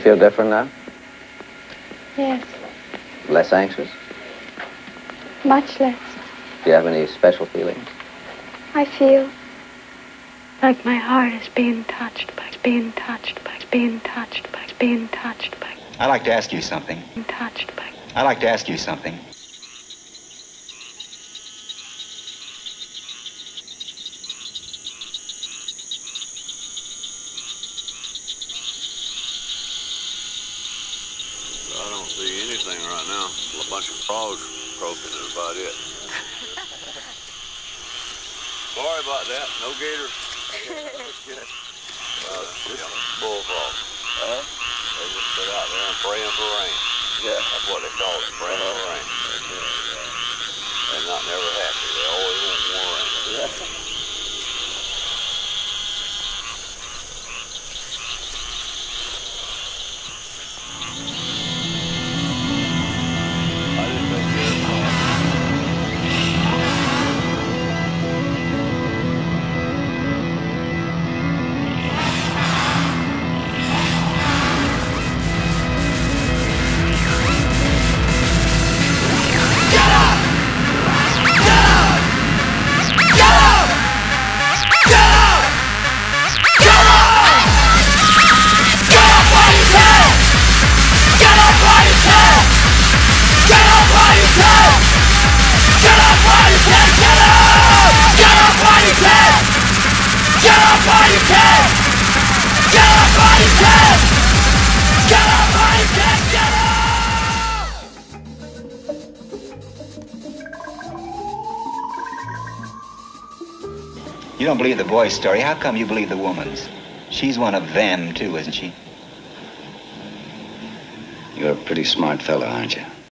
Feel different now? Yes. Less anxious? Much less. Do you have any special feelings? I feel like my heart is being touched by, being touched by, being touched by, being touched by. I'd like to ask you something. Touched by. I'd like to ask you something. I don't see anything right now. A bunch of frogs croaking is about it. Sorry about that. No gator. Just bullfrog. They just sit out there and praying for rain. Yeah. That's what they call it, praying for rain. They're not never happy. They always want more rain. Yeah. You don't believe the boy's story. How come you believe the woman's? She's one of them, too, isn't she? You're a pretty smart fella, aren't you?